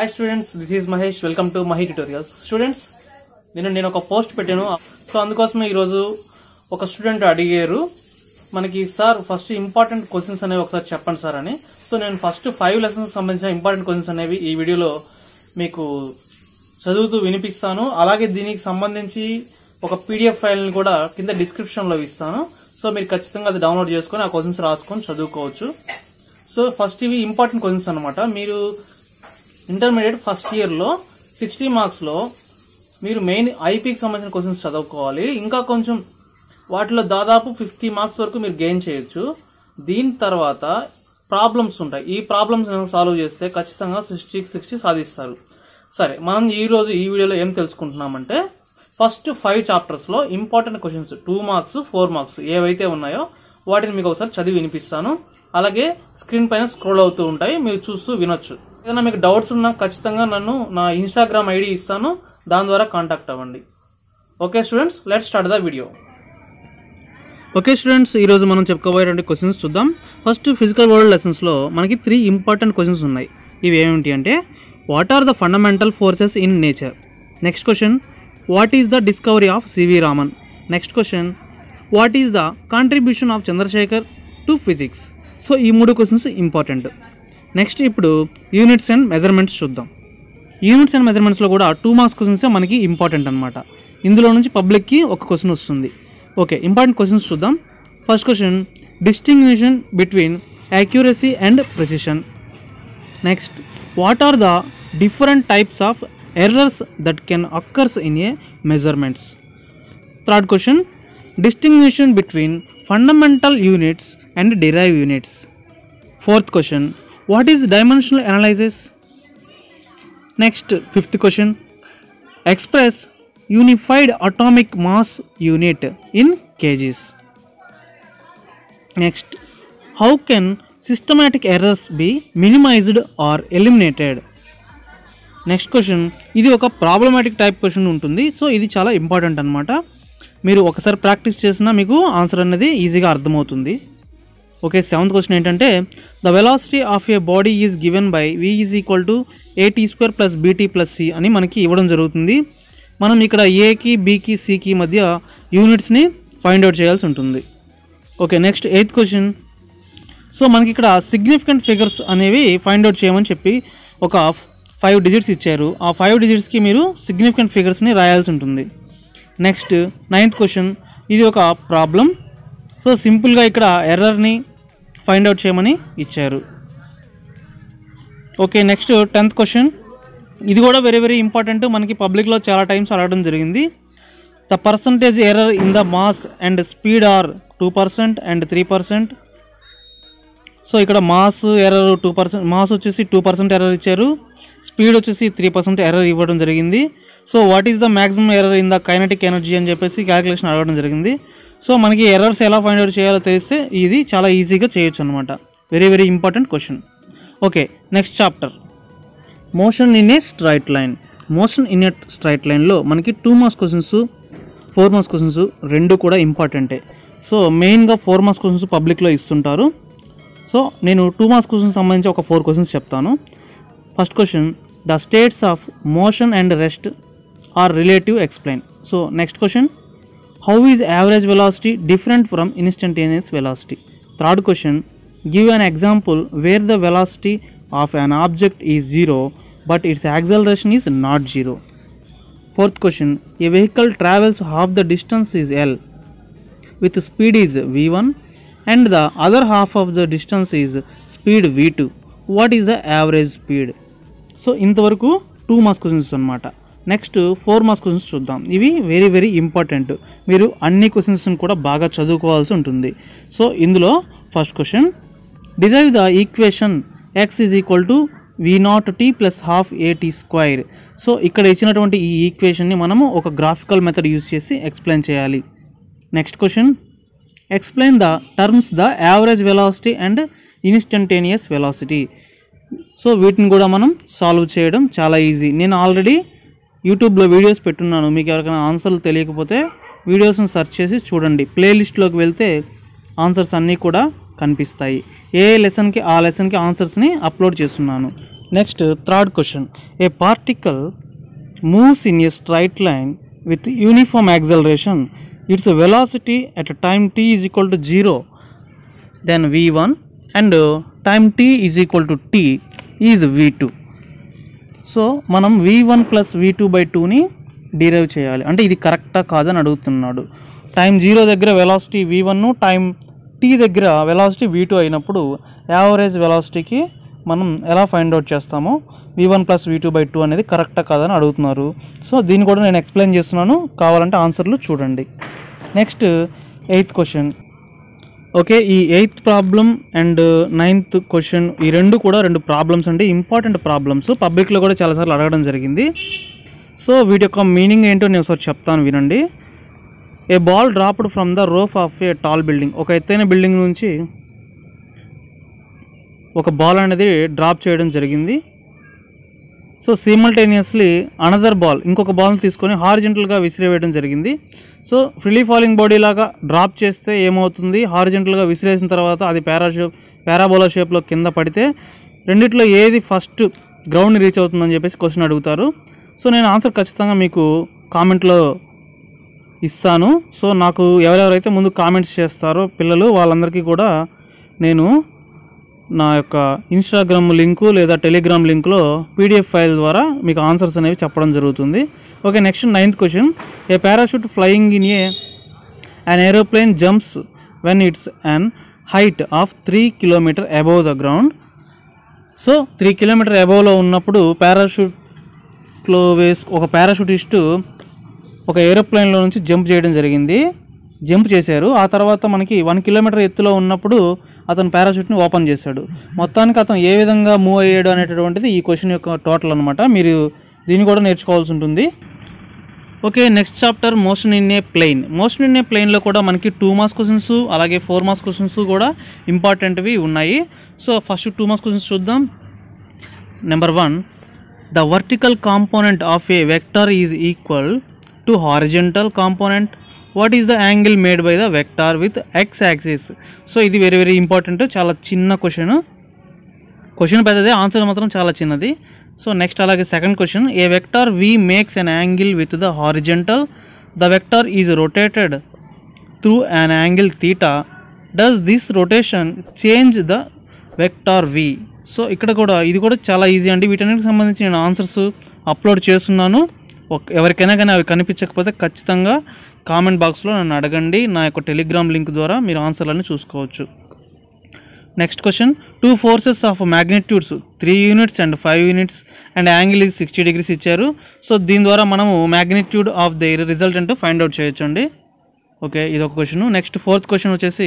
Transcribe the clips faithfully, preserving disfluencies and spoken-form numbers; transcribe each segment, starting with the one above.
Hi students, this is Mahesh. Welcome to Mahi Tutorials. Students, నేను నేను ఒక post పెట్టాను. సో అందుకోసమే ఈ రోజు ఒక స్టూడెంట్ అడిగారు మనకి సార్ ఫస్ట్ ఇంపార్టెంట్ క్వశ్చన్స్ అనేవి ఒకసారి చెప్పండి సార్ అని. సో నేను ఫస్ట్ ఫైవ్ లెసన్స్ సంబంధించిన ఇంపార్టెంట్ క్వశ్చన్స్ అనేవి ఈ వీడియోలో మీకు చదువుతూ వినిపిస్తాను. అలాగే దీనికి సంబంధించి ఒక పీడిఎఫ్ ఫైల్ ని కూడా కింద డిస్క్రిప్షన్ లో ఇస్తాను. సో మీరు ఖచ్చితంగా అది డౌన్లోడ్ చేసుకుని ఆ క్వశ్చన్స్ రాసుకొని చదువుకోవచ్చు. సో ఫస్ట్ ఇవి ఇంపార్టెంట్ క్వశ్చన్స్ అనమాట. మీరు ఇంటర్మీడియట్ ఫస్ట్ ఇయర్ లో సిక్స్టీ మార్క్స్ లో మీరు మెయిన్ ఐపీకి సంబంధించిన క్వశ్చన్స్ చదువుకోవాలి. ఇంకా కొంచెం వాటిలో దాదాపు ఫిఫ్టీ మార్క్స్ వరకు మీరు గెయిన్ చేయొచ్చు. దీని తర్వాత ప్రాబ్లమ్స్ ఉంటాయి. ఈ ప్రాబ్లమ్స్ సాల్వ్ చేస్తే ఖచ్చితంగా సిక్స్టీకి సిక్స్టీ సాధిస్తారు. సరే, మనం ఈ రోజు ఈ వీడియోలో ఏం తెలుసుకుంటున్నామంటే ఫస్ట్ ఫైవ్ చాప్టర్స్ లో important questions two marks four marks ఏవైతే ఉన్నాయో వాటిని మీకు ఒకసారి చదివి వినిపిస్తాను. అలాగే స్క్రీన్ పైన స్క్రోల్ అవుతూ ఉంటాయి, మీరు చూస్తూ వినొచ్చు. ఏదైనా మీకు డౌట్స్ ఉన్నా ఖచ్చితంగా నన్ను నా ఇన్స్టాగ్రామ్ ఐడి ఇస్తాను, దాని ద్వారా కాంటాక్ట్ అవ్వండి. Okay students, let's start the video. Okay students, ఈ రోజు మనం చెప్పుకోబోయేటువంటి క్వశ్చన్స్ చూద్దాం. ఫస్ట్ ఫిజికల్ వరల్డ్ లెసన్స్ లో మనకి త్రీ ఇంపార్టెంట్ క్వశ్చన్స్ ఉన్నాయి. ఇవి ఏమిటి అంటే what are the fundamental forces in nature. Next question, what is the discovery of CV Raman. Next question, what is the contribution of Chandrasekhar to physics. So ఈ మూడు questions important. Next ఇప్పుడు units and measurements చూద్దాం. Units and మెజర్మెంట్స్లో కూడా two marks questions మనకి important అనమాట. ఇందులో నుంచి పబ్లిక్కి ఒక క్వశ్చన్ వస్తుంది. ఓకే, ఇంపార్టెంట్ క్వశ్చన్స్ చూద్దాం. First question, distinction between accuracy and precision. Next, what are the different types of errors that can occurs in a measurements. Third question, distinction between fundamental units and derive units. Fourth question, what is dimensional analysis. Next, fifth question, express unified atomic mass unit in kgs. Next, how can systematic errors be minimized or eliminated. Next question, ఇది ఒక problematic type question ఉంటుంది. So ఇది చాలా important అనమాట. మీరు ఒకసారి practice చేసినా మీకు ఆన్సర్ అనేది ఈజీగా అర్థమవుతుంది. ఓకే, సెవెంత్ క్వశ్చన్ ఏంటంటే the velocity of a body is given by v is equal to a t square plus b t plus c అని మనకి ఇవ్వడం జరుగుతుంది. మనం ఇక్కడ ఏకి బీకి సికి మధ్య యూనిట్స్ని ఫైండ్ అవుట్ చేయాల్సి ఉంటుంది. Okay, next eighth question. So మనకి ఇక్కడ సిగ్నిఫికెంట్ ఫిగర్స్ అనేవి ఫైండ్ అవుట్ చేయమని చెప్పి ఒక ఫైవ్ డిజిట్స్ ఇచ్చారు. ఆ ఫైవ్ డిజిట్స్కి మీరు సిగ్నిఫికెంట్ ఫిగర్స్ని రాయాల్సి ఉంటుంది. నెక్స్ట్ నైన్త్ క్వశ్చన్, ఇది ఒక ప్రాబ్లం. సో సింపుల్గా ఇక్కడ ఎర్రర్ని ఫైండ్ అవుట్ చేయమని ఇచ్చారు. Okay, next tenth question. ఇది కూడా వెరీ వెరీ ఇంపార్టెంట్, మనకి పబ్లిక్లో చాలా టైమ్స్ అడగడం జరిగింది. The percentage error in the mass and speed are two percent and three percent. So ఇక్కడ mass error two percent mass వచ్చేసి టూ పర్సెంట్ ఎర్రర్ ఇచ్చారు, స్పీడ్ వచ్చేసి త్రీ పర్సెంట్ ఎర్రర్ ఇవ్వడం జరిగింది. So what is the maximum error in the kinetic energy అని చెప్పేసి calculation అడగడం జరిగింది. సో మనకి ఎర్రర్స్ ఎలా ఫైండ్ అవుట్ చేయాలో తెలిస్తే ఇది చాలా ఈజీగా చేయొచ్చు అనమాట. Very very important question. Okay, next chapter, motion in a straight line. Motion in a straight లైన్లో మనకి two marks questions four marks questions రెండు కూడా ఇంపార్టెంటే. సో మెయిన్గా ఫోర్ మార్క్స్ క్వశ్చన్స్ పబ్లిక్లో ఇస్తుంటారు. సో నేను టూ మార్క్స్ క్వశ్చన్స్ సంబంధించి ఒక ఫోర్ క్వశ్చన్స్ చెప్తాను. First question, the states of motion and rest are relative explain. So next question, how is average velocity different from instantaneous velocity. Third question, give an example where the velocity of an object is zero but its acceleration is not zero. Fourth question, a vehicle travels half the distance is L with speed is v one and the other half of the distance is speed v two. What is the average speed? So ఇంతవరకు two marks questions అనమాట. Next four marks questions చూద్దాం. ఇవి very very important, మీరు అన్ని క్వశ్చన్స్ని కూడా బాగా చదువుకోవాల్సి ఉంటుంది. సో ఇందులో first question, derive the equation x is equal to v naught t plus half a t square. So ఇక్కడ ఇచ్చినటువంటి ఈ ఈక్వేషన్ని మనము ఒక గ్రాఫికల్ మెథడ్ యూజ్ చేసి ఎక్స్ప్లెయిన్ చేయాలి. Next question, explain the terms the average velocity and instantaneous velocity. So వీటిని కూడా మనం సాల్వ్ చేయడం చాలా ఈజీ. నేను ఆల్రెడీ యూట్యూబ్లో వీడియోస్ పెట్టున్నాను, మీకు ఎవరికైనా ఆన్సర్లు తెలియకపోతే వీడియోస్ని సెర్చ్ చేసి చూడండి. ప్లేలిస్ట్లోకి వెళ్తే ఆన్సర్స్ అన్నీ కూడా కనిపిస్తాయి. ఏ లెసన్కి ఆ లెసన్కి ఆన్సర్స్ని అప్లోడ్ చేస్తున్నాను. Next, third question. A particle moves in a straight line with uniform acceleration. Its velocity at time t is equal to zero, then v one, and uh, time t is equal to t is v two. So మనం v one plus v two by టూని derive చేయాలి. అంటే ఇది కరెక్టా కాదని అడుగుతున్నాడు. Time zero దగ్గర velocity v one, time t దగ్గర వెలాసిటీ v two అయినప్పుడు యావరేజ్ వెలాసిటీకి మనం ఎలా ఫైండ్ అవుట్ చేస్తామో v one plus v two by two అనేది కరెక్టా కాదని అడుగుతున్నారు. సో దీన్ని కూడా నేను ఎక్స్ప్లెయిన్ చేస్తున్నాను, కావాలంటే ఆన్సర్లు చూడండి. Next eighth question. ఓకే, ఈ eighth problem and ninth question ఈ రెండు కూడా రెండు ప్రాబ్లమ్స్ అండి, ఇంపార్టెంట్ ప్రాబ్లమ్స్. పబ్లిక్లో కూడా చాలాసార్లు అడగడం జరిగింది. సో వీటి యొక్క మీనింగ్ ఏంటో నేను ఒకసారి చెప్తాను, వినండి. A ball dropped from the roof of a tall building. ఒక ఎత్తైన బిల్డింగ్ నుంచి ఒక బాల్ అనేది డ్రాప్ చేయడం జరిగింది. సో సిమల్టేనియస్లీ అనదర్ బాల్, ఇంకొక బాల్ని తీసుకొని హారిజెంటల్గా విసిరేయడం జరిగింది. సో ఫ్రీలీ ఫాలింగ్ బాడీ లాగా డ్రాప్ చేస్తే ఏమవుతుంది, హారిజెంటల్గా విసిరేసిన తర్వాత అది పారాషూప్ పారాబోలా షేప్లో కింద పడితే రెండిట్లో ఏది ఫస్ట్ గ్రౌండ్ని రీచ్ అవుతుందని చెప్పేసి క్వశ్చన్ అడుగుతారు. సో నేను ఆన్సర్ ఖచ్చితంగా మీకు కామెంట్లో ఇస్తాను. సో నాకు ఎవరెవరైతే ముందు కామెంట్స్ చేస్తారో పిల్లలు, వాళ్ళందరికీ కూడా నేను నా యొక్క ఇన్స్టాగ్రామ్ లింకు లేదా టెలిగ్రామ్ లింక్లో పీడిఎఫ్ ఫైల్ ద్వారా మీకు ఆన్సర్స్ అనేవి చెప్పడం జరుగుతుంది. Okay, next ninth question. A parachute flying in a an aeroplane jumps when it's an height of three kilometer above the ground. So three kilometer అబోవ్లో ఉన్నప్పుడు పారాషూట్లో వేసి ఒక పారాషూటిస్టు ఒక ఏరోప్లేన్లో నుంచి జంప్ చేయడం జరిగింది, జంప్ చేశారు. ఆ తర్వాత మనకి వన్ కిలోమీటర్ ఎత్తులో ఉన్నప్పుడు అతను పారాషూట్ని ఓపెన్ చేశాడు. మొత్తానికి అతను ఏ విధంగా మూవ్ అయ్యాడు అనేటటువంటిది ఈ క్వశ్చన్ యొక్క టోటల్ అనమాట. మీరు దీన్ని కూడా నేర్చుకోవాల్సి ఉంటుంది. Okay, next chapter motion in a plane. Motion in a ప్లేన్లో కూడా మనకి టూ మార్క్స్ క్వశ్చన్స్ అలాగే ఫోర్ మార్క్స్ క్వశ్చన్స్ కూడా ఇంపార్టెంట్వి ఉన్నాయి. So first two marks questions చూద్దాం. Number one, the vertical component of a vector is equal to horizontal component. What is the angle made by the vector with x axis. So ఇది very very important, చాలా చిన్న question. Question పెద్దదే, answer మాత్రం చాలా చిన్నది. So next అలాగే second question. A vector v makes an angle with the horizontal. The vector is rotated through an angle theta. Does this rotation change the vector v. So ఇక్కడ కూడా ఇది కూడా చాలా ఈజీ అండి. వీటన్నిటికి సంబంధించి నేను ఆన్సర్స్ అప్లోడ్ చేస్తున్నాను. ఎవరికైనా కానీ అవి కనిపించకపోతే ఖచ్చితంగా కామెంట్ బాక్స్లో నన్ను అడగండి. నా యొక్క టెలిగ్రామ్ లింక్ ద్వారా మీరు ఆన్సర్లను చూసుకోవచ్చు. Next question. Two forces of magnitudes three units and five units and angle is sixty degrees ఇచ్చారు. సో దీని ద్వారా మనము magnitude of the resultant find out చేయొచ్చు అండి. ఓకే, ఇది ఒక క్వశ్చన్. నెక్స్ట్ ఫోర్త్ క్వశ్చన్ వచ్చేసి,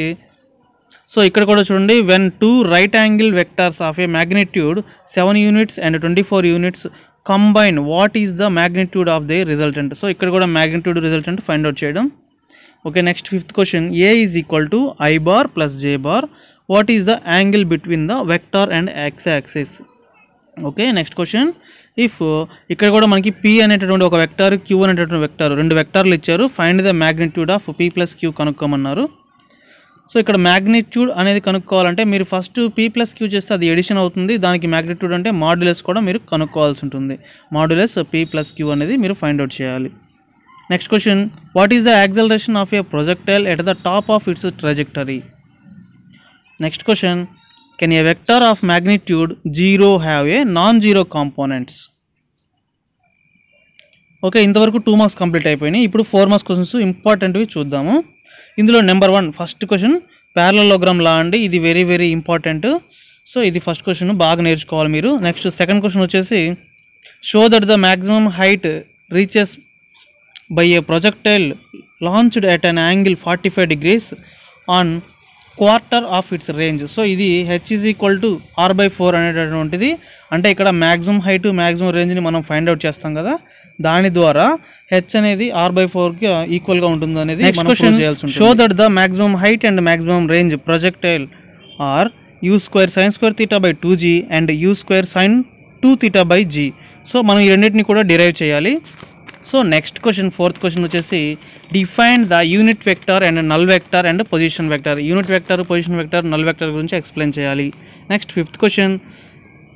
సో ఇక్కడ కూడా చూడండి. When two right angle vectors of a magnitude seven units and twenty four units combine, what is the magnitude of the resultant. So ఇక్కడ కూడా మ్యాగ్నిట్యూడ్ రిజల్టెంట్ ఫైండ్ అవుట్ చేయడం. Okay, next fifth question. A is equal to i bar plus j bar. What is the angle between the vector and x axis. Okay, next question. If ఇక్కడ కూడా మనకి P అనేటటువంటి ఒక vector, queue అనేటటువంటి vector, రెండు వెక్టార్లు ఇచ్చారు. Find the magnitude of p plus q కనుక్కోమన్నారు. సో ఇక్కడ మ్యాగ్నిట్యూడ్ అనేది కనుక్కోవాలంటే మీరు ఫస్ట్ పీ ప్లస్ క్యూ చేస్తే అది ఎడిషన్ అవుతుంది. దానికి మ్యాగ్నిట్యూడ్ అంటే మాడ్యులస్ కూడా మీరు కనుక్కోవాల్సి ఉంటుంది. మాడ్యులస్ పీ ప్లస్ క్యూ అనేది మీరు ఫైండ్ అవుట్ చేయాలి. Next question. What is the acceleration of a projectile at the top of its trajectory. Next question. Can a vector of magnitude zero have a non zero components. Okay, ఇంతవరకు two marks complete అయిపోయినాయి. ఇప్పుడు four marks questions ఇంపార్టెంట్వి చూద్దాము. ఇందులో number one first question parallelogram law అండి. ఇది very very important. So ఇది first question, బాగా నేర్చుకోవాలి మీరు. నెక్స్ట్ సెకండ్ క్వశ్చన్ వచ్చేసి, show that the maximum height reaches by a projectile launched at an angle forty five degrees on quarter of its range. So ఇది h is equal to r by four అనేటటువంటిది. అంటే ఇక్కడ maximum height maximum రేంజ్ని మనం find out చేస్తాం కదా, దాని ద్వారా H అనేది ఆర్ బై ఫోర్కి ఈక్వల్గా ఉంటుంది అనేది మనం ప్రూవ్ చేయాల్సి ఉంటుంది. Show that the maximum height and maximum range projectile are u square sine square theta by two g and u square sine two theta by g. So మనం ఈ రెండింటిని కూడా డిరైవ్ చేయాలి. So next question fourth question వచ్చేసి, define the unit vector and null vector and position vector. Unit vector, position vector, null vector గురించి explain చేయాలి. Next fifth question.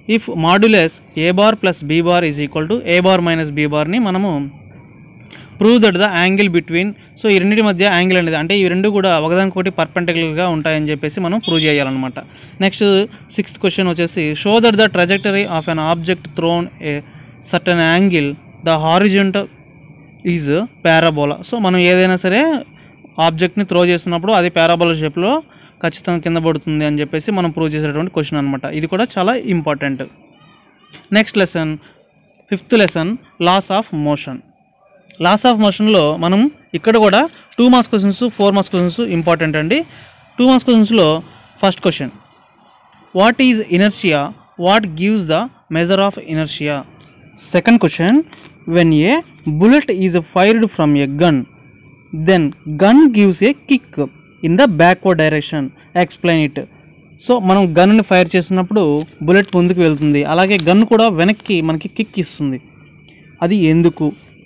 If modulus a bar plus be bar is equal to a bar minus b బార్ని మనము prove that the angle between, so ఈ రెండింటి మధ్య angle అనేది అంటే ఈ రెండు కూడా ఒకదానికొకటి పర్పెండిక్యులర్గా ఉంటాయని చెప్పేసి మనం ప్రూవ్ చేయాలన్నమాట. నెక్స్ట్ సిక్స్త్ క్వశ్చన్ వచ్చేసి show that the trajectory of an object thrown a certain angle the horizontal is parabola. So మనం ఏదైనా సరే ఆబ్జెక్ట్ని త్రో చేస్తున్నప్పుడు అది పారాబోలా షేప్లో ఖచ్చితంగా కింద పడుతుంది అని చెప్పేసి మనం ప్రూవ్ చేసేటువంటి క్వశ్చన్ అనమాట. ఇది కూడా చాలా important. Next lesson fifth lesson laws of motion. Laws of మోషన్లో మనం ఇక్కడ కూడా two marks questions four marks questions important అండి. టూ మార్క్స్ క్వశ్చన్స్లో first question, what is inertia, what gives the measure of inertia. Second question, when a bullet is fired from a gun then gun gives a kick in the backward direction, explain it. So మనం గన్ని fire చేసినప్పుడు bullet ముందుకు వెళ్తుంది, అలాగే gun కూడా వెనక్కి మనకి kick ఇస్తుంది, అది ఎందుకు.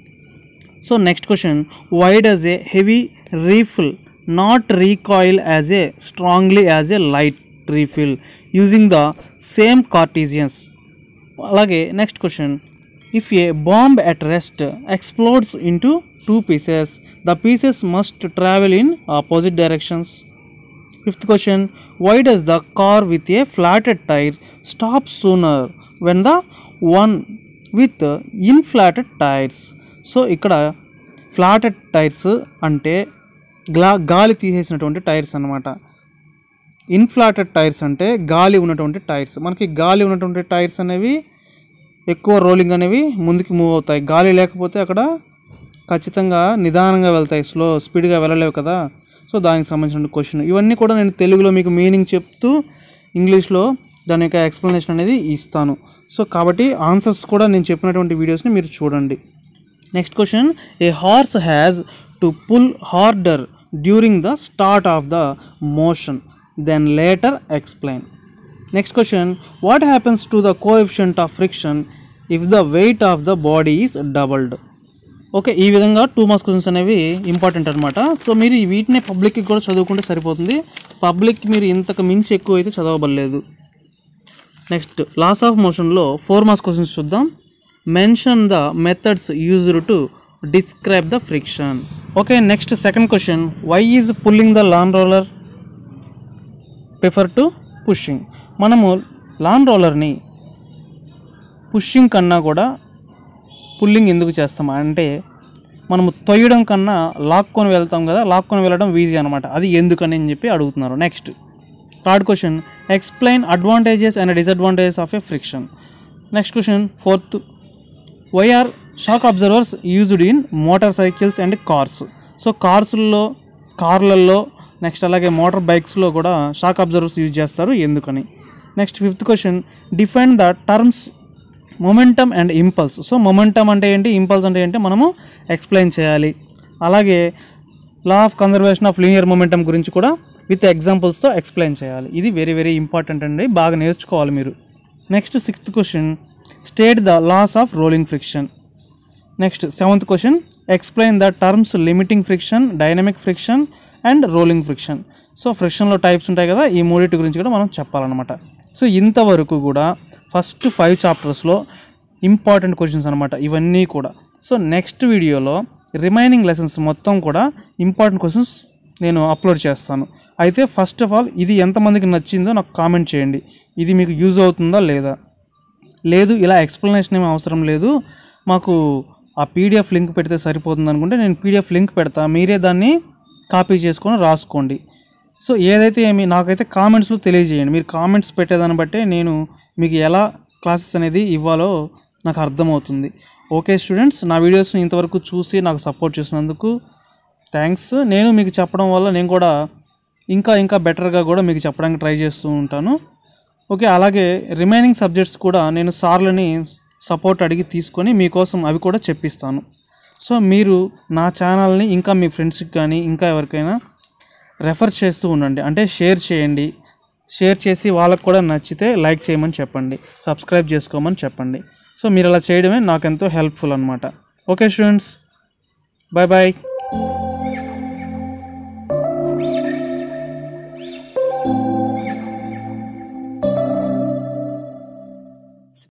So next question, why does a heavy refill not recoil as a strongly as a light refill using the same cartesians. అలాగే next question, if a bomb at rest explodes into two pieces the pieces must travel in opposite directions. Fifth question, why does the car with a flatted tyre stop sooner when the one with inflated tyres. So ఇక్కడ flatted tyres అంటే గ్లా గాలి తీసేసినటువంటి tyres అన్నమాట. ఇన్ఫ్లాటెడ్ tyres అంటే గాలి ఉన్నటువంటి tyres. మనకి గాలి ఉన్నటువంటి టైర్స్ అనేవి ఎక్కువ రోలింగ్ అనేవి ముందుకు మూవ్ అవుతాయి, గాలి లేకపోతే అక్కడ ఖచ్చితంగా నిదానంగా వెళ్తాయి, స్లో స్పీడ్గా వెళ్ళలేవు కదా. సో దానికి సంబంధించిన క్వశ్చన్ ఇవన్నీ కూడా నేను తెలుగులో మీకు మీనింగ్ చెప్తూ ఇంగ్లీష్లో దాని యొక్క ఎక్స్ప్లెనేషన్ అనేది ఇస్తాను. సో కాబట్టి ఆన్సర్స్ కూడా నేను చెప్పినటువంటి వీడియోస్ని మీరు చూడండి. Next question, a horse has to pull harder during the start of the motion then later explain. Next question, what happens to the coefficient of friction if the weight of the body is doubled. Okay, ఈ విధంగా two marks questions అనేవి important అనమాట. So మీరు వీటినే పబ్లిక్కి కూడా చదువుకుంటే సరిపోతుంది, పబ్లిక్ మీరు ఇంతకు మించి ఎక్కువ అయితే చదవబడలేదు. నెక్స్ట్ లాస్ ఆఫ్ మోషన్లో ఫోర్ మార్క్స్ క్వశ్చన్స్ చూద్దాం. Mention the methods used to describe the friction. Okay, next second question, why is pulling the lawn roller prefer to pushing. మనము లాన్ రోలర్ని పుషింగ్ కన్నా కూడా పుల్లింగ్ ఎందుకు చేస్తాం అంటే మనము తొయ్యడం కన్నా లాక్కొని వెళ్తాం కదా, లాక్కొని వెళ్ళడం ఈజీ అనమాట, అది ఎందుకని అని చెప్పి అడుగుతున్నారు. Next third question, explain advantages and disadvantages of a friction. Next question fourth, why are shock observers used in motor cycles and cars. So కార్స్లో కార్లలో నెక్స్ట్ అలాగే మోటార్ బైక్స్లో కూడా షాక్ అబ్జర్వర్స్ యూజ్ చేస్తారు, ఎందుకని. Next fifth question, define the terms momentum and impulse. So momentum అంటే ఏంటి, impulse అంటే ఏంటి మనము ఎక్స్ప్లెయిన్ చేయాలి. అలాగే law of conservation of linear momentum గురించి కూడా విత్ ఎగ్జాంపుల్స్తో ఎక్స్ప్లెయిన్ చేయాలి. ఇది వెరీ వెరీ ఇంపార్టెంట్ అండి, బాగా నేర్చుకోవాలి మీరు. Next sixth question, state the laws of rolling friction. Next seventh question, explain the terms limiting friction, dynamic friction and rolling friction. So ఫ్రిక్షన్లో types ఉంటాయి కదా, ఈ మూడింటి గురించి కూడా మనం చెప్పాలన్నమాట. సో ఇంతవరకు కూడా ఫస్ట్ ఫైవ్ చాప్టర్స్లో ఇంపార్టెంట్ క్వశ్చన్స్ అనమాట ఇవన్నీ కూడా. సో నెక్స్ట్ వీడియోలో రిమైనింగ్ లెసన్స్ మొత్తం కూడా ఇంపార్టెంట్ క్వశ్చన్స్ నేను అప్లోడ్ చేస్తాను. అయితే ఫస్ట్ ఆఫ్ ఆల్ ఇది ఎంతమందికి నచ్చిందో నాకు కామెంట్ చేయండి, ఇది మీకు యూజ్ అవుతుందా లేదా. లేదు ఇలా ఎక్స్ప్లెనేషన్ ఏమీ అవసరం లేదు, మాకు ఆ పీడిఎఫ్ లింక్ పెడితే సరిపోతుంది అనుకుంటే నేను పీడిఎఫ్ లింక్ పెడతా, మీరే దాన్ని కాపీ చేసుకొని రాసుకోండి. సో ఏదైతే ఏమి నాకైతే కామెంట్స్లో తెలియజేయండి, మీరు కామెంట్స్ పెట్టేదాన్ని బట్టే నేను మీకు ఎలా క్లాసెస్ అనేది ఇవ్వాలో నాకు అర్థమవుతుంది. ఓకే స్టూడెంట్స్, నా వీడియోస్ని ఇంతవరకు చూసి నాకు సపోర్ట్ చేసినందుకు థ్యాంక్స్. నేను మీకు చెప్పడం వల్ల నేను కూడా ఇంకా ఇంకా బెటర్గా కూడా మీకు చెప్పడానికి ట్రై చేస్తూ ఉంటాను. ఓకే, అలాగే రిమైనింగ్ సబ్జెక్ట్స్ కూడా నేను సార్లని సపోర్ట్ అడిగి తీసుకొని మీకోసం అవి కూడా చెప్పిస్తాను. సో మీరు నా ఛానల్ని ఇంకా మీ ఫ్రెండ్స్కి కానీ ఇంకా ఎవరికైనా రెఫర్ చేస్తూ ఉండండి, అంటే షేర్ చేయండి. షేర్ చేసి వాళ్ళకు కూడా నచ్చితే లైక్ చేయమని చెప్పండి, సబ్స్క్రైబ్ చేసుకోమని చెప్పండి. సో మీరు అలా చేయడమే నాకు ఎంతో హెల్ప్ఫుల్ అనమాట. Okay students, bye bye.